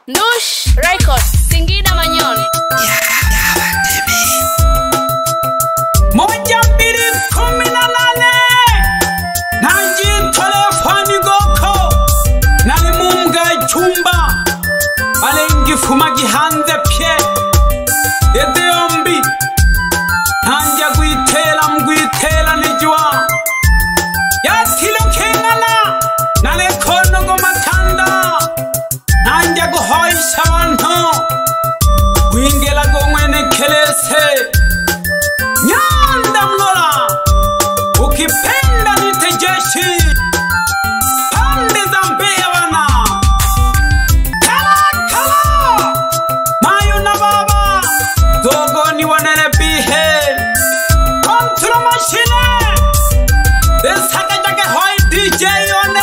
Ndush Record, Singida Manyoni. Moja mbili kumi na nane Naji telefoni goko Nani munga chumba Alengi fumagi hanze pye Ede ombi Hanja guitela nijua Yatilo kengana Nane kono gomatanda Nanja guhoisha wanto Wingela gomwene kelese Nyanda mlola Ukipenda nitejeshi Pande za mbea wana Kala Mayu na baba Dogo ni wanene bihe Kontro machine Desaka jake hoi DJ one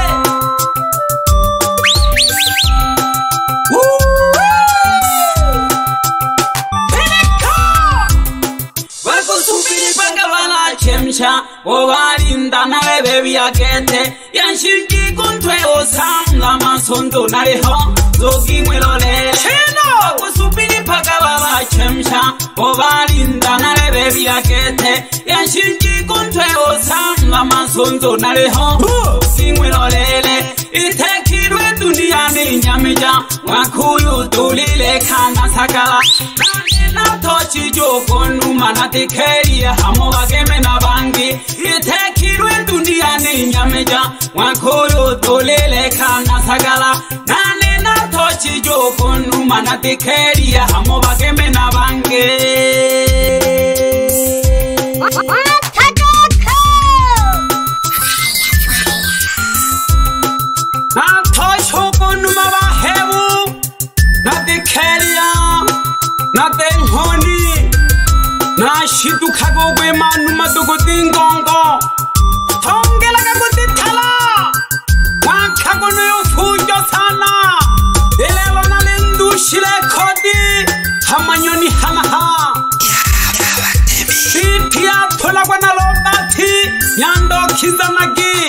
Ovarinda na bebi yakete Yanshiki kuntwe osanga masondo nariho Zogi mwelole Chino Kusupini paka baba chemsha Ovarinda na bebi yakete Yanshiki kuntwe osanga masondo nariho Zogi mwelolele Itekirwe dunia ni nyamija Wakuyu tulile kanga sakala Na tochi joko numa na tikeria Hamo bageme na bangi Itekirwe dunia ni nyameja Wakuyu tulile kanga sakala Nane na tochi joko numa na tikeria Hamo bageme na bangi Na tochi joko numa bahebu Na tikeria Na tenhoni Na shitu kagogwe manu madogo tingongo Tongela kaguti thala Wakagono yo fujo sana Elelo na lendu shile kodi Hamanyoni hanaha Sipia tola wana lobati Nyando kizanagi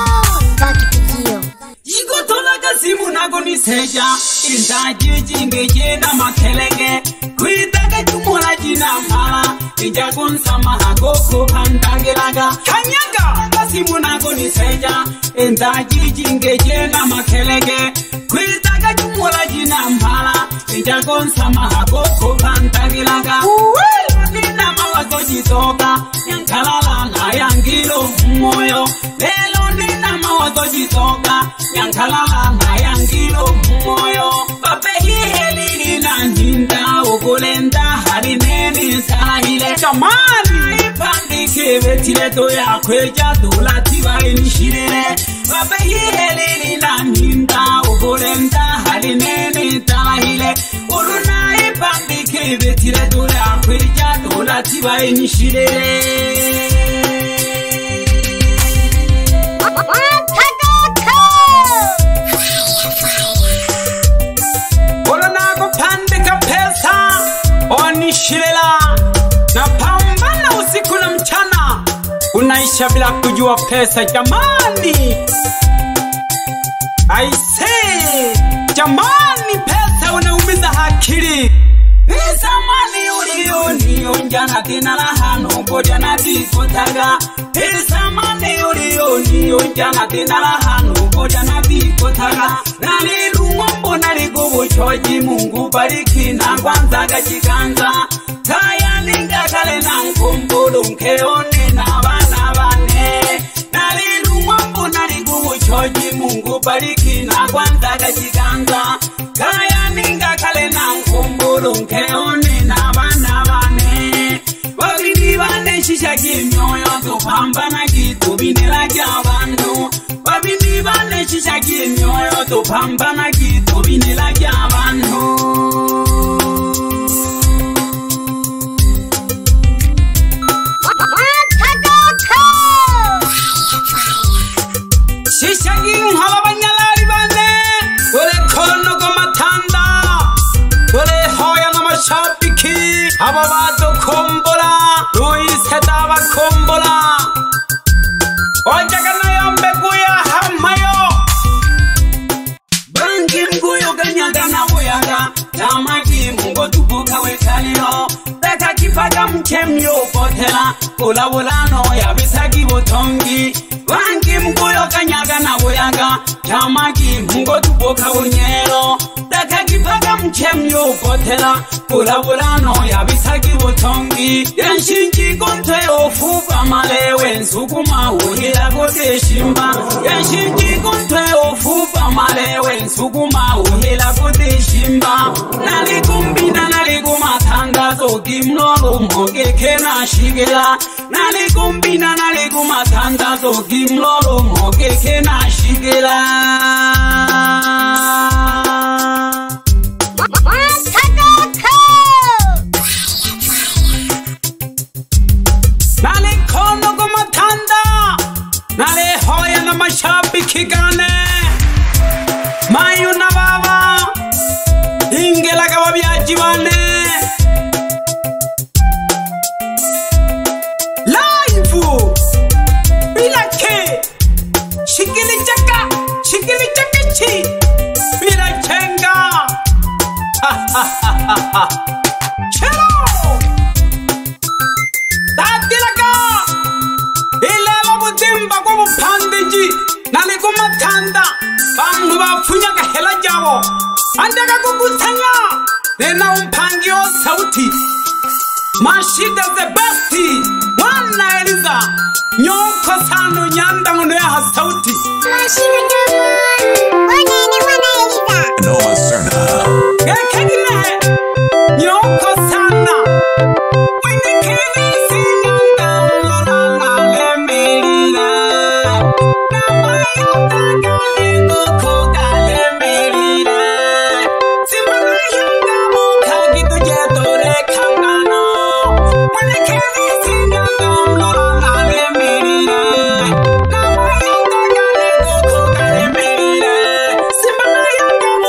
Igo tola kazimu nagoni seja Indaji jingeje na makelenge Kuitaka tumula jina mala Ijakun sama hagoko kandangelaga Kanyaga Kazimu nagoni seja Indaji jingeje na makelenge Kuitaka tumula jina mala Ijakun sama hagoko kandangelaga Nina mawazo jitoka Yankalala na yangilo moyo Lelo nina mawazo jitoka Yankalala na yangilo moyo Babehi helini na njinda Ukulenda harineni sahile Jamani Ipandike betile toya kweja Dola tiba inishirele Babehi helini na njinda Ukulenda harineni sahile Uruna ipandike betile toya kweja Dola tiba inishirele Shirela na pambana usiku na mchana Unaisha bila kujua pesa jamani I say jamani pesa unaumiza akili Pesa mani ulioni onjana tina la hano Boja na dikotaga Pesa mani ulioni onjana tina la hano Boja na dikotaga Nalilu wambo naligubu choji Mungu bariki na kwanzaga chikanza Kaya ninga kale na mkumbulu Mkeone na bana bane Nalilu wambo naligubu choji Mungu bariki na kwanzaga chikanza Kaya ninga kale na mkumbulu Mkeone na bana bane Wabini bane shisha kimyoyo Tupambana kitu binela kia bandu Wabini bane shisha kimyoyo Tupambana kitu binela kia bandu Shisha kimhala banyalari bane Dole kono gomatanda Dole hoya na mashabiki Aba bato kombola Luise daba kombola Ojaga na yombe guya hamayo Bangi mguyo ganya kanyaga na buyaga Tamaki mungo tubuka wekalio Daka kifaga mchemyo potela Kula wulano ya bisagi botongi Wangi mkuyo kanyaga na buyaga Tamaki mungo tubuka unyero Daka kifaga mchemyo potela Kula wulano ya bisagi botongi Yanshinji kontwe ofuba malewe Nsukuma uhila kote shimba Yanshinji kontwe ofuba malewe Nsukuma uhila kote shimba Nalikumbina nalikumatandazo Kimlolo moge kena shigela Nalikumbina nalikumatandazo Kimlolo moge kena shigela Nalikono kumatanda Nale hoya na mashabiki gane Mayu na baba Ingela kawabiaji wane Live Bila ke Shikili chaka chi Bila chenga Ha ha ha ha ha Chelo Tatilaga Ilela butimba kwa mupandiji Nalikumatanda Bangu bafunyaka hela jabo Andaka kukutanya Nena umpangio sauti Mashida the besti Wana Eliza Nyoko sano nyanda nguneha sauti Mashida Jumon Wana Eliza Noah Serna Gekegine Nyoko sana Winikini sinyanda Lala lemelila Namaya takali Nuko galemelila Simana yanga Muka gitu jetore kangano Winikini sinyanda Lala lemelila Namaya takali Nuko galemelila Simana yanga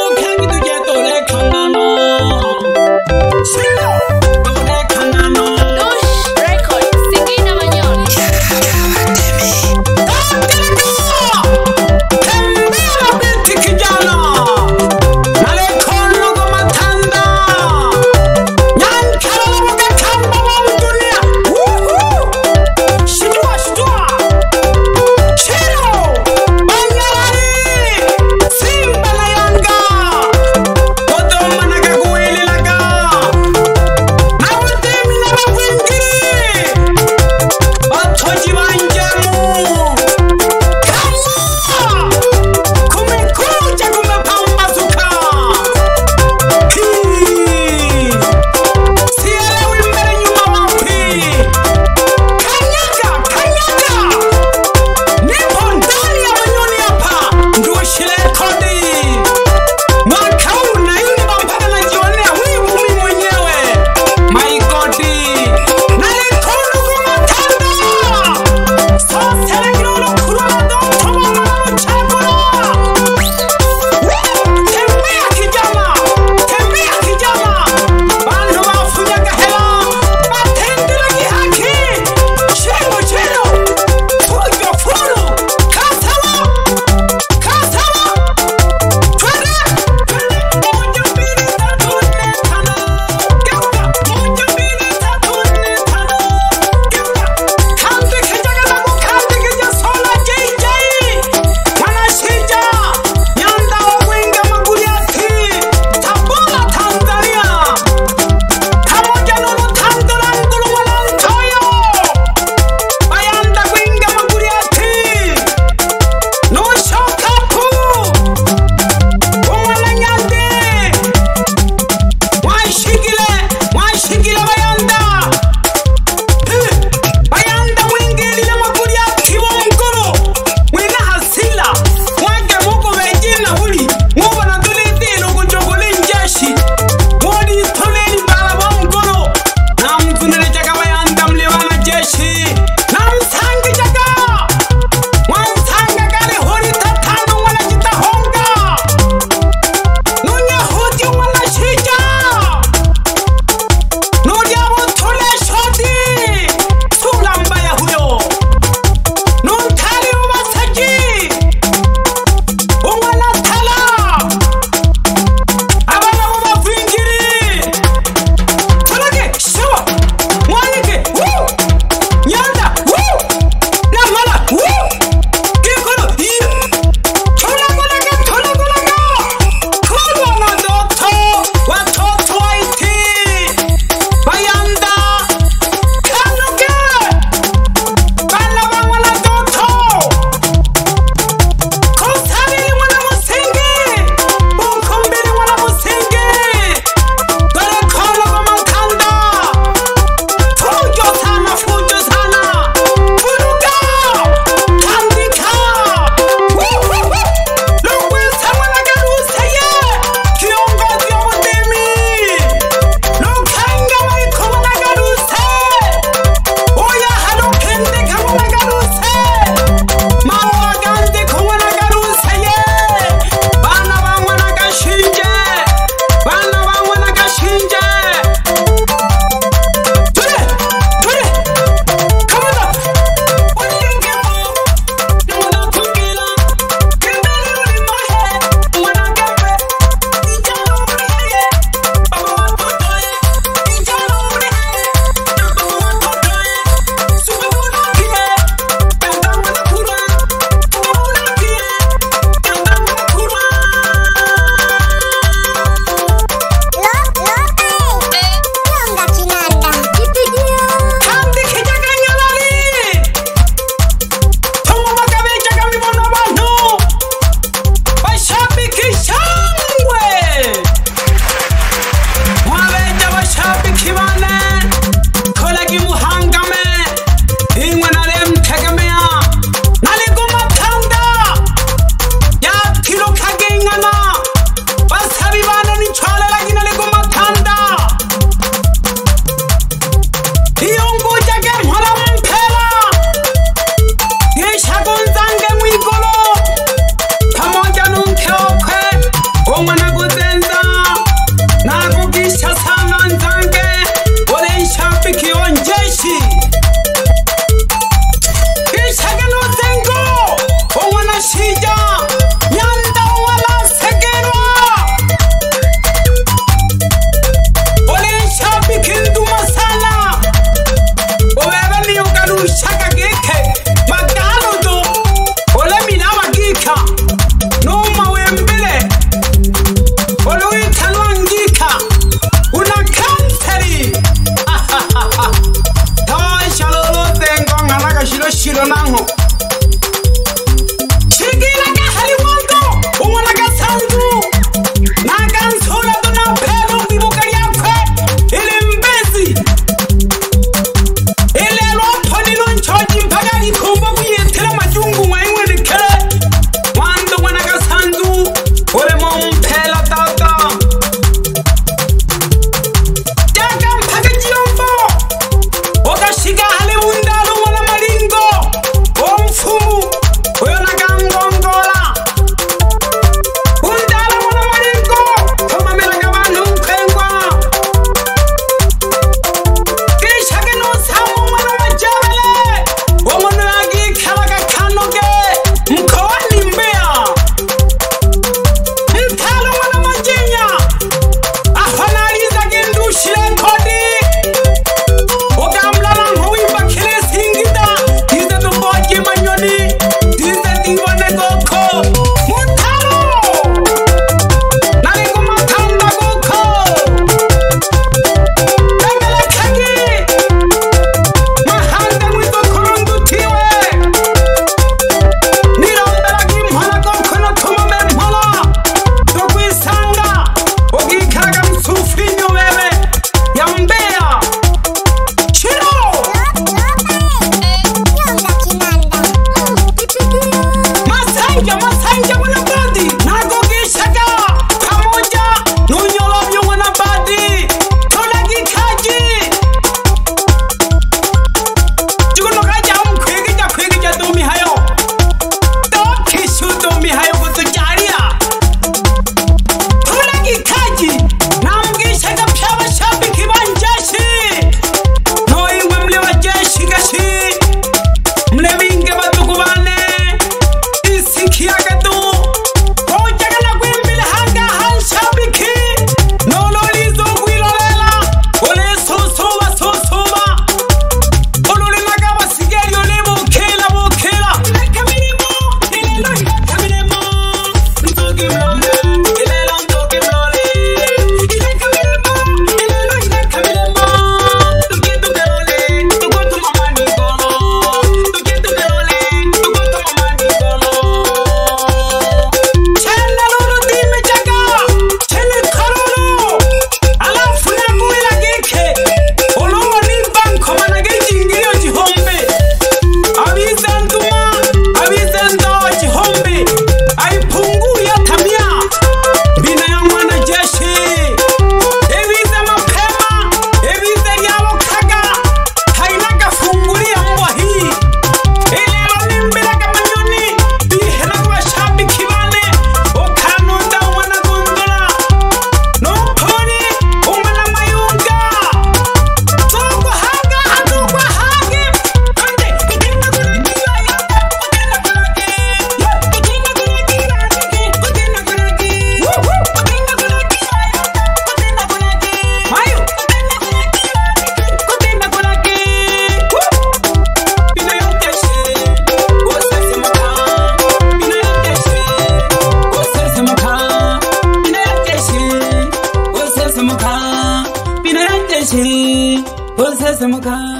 semuka